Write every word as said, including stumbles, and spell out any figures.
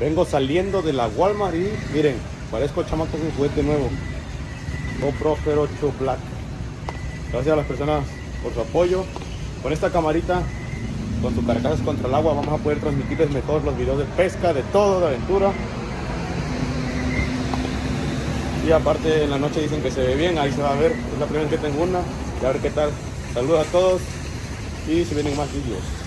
Vengo saliendo de la Walmart y miren, parezco chamaco con un juguete nuevo. GoPro Hero ocho Black. Gracias a las personas por su apoyo. Con esta camarita, con su carcasas contra el agua, vamos a poder transmitirles mejor los videos de pesca, de todo, de aventura. Y aparte en la noche dicen que se ve bien, ahí se va a ver. Es la primera vez que tengo una. Y a ver qué tal. Saludos a todos y se vienen más vídeos.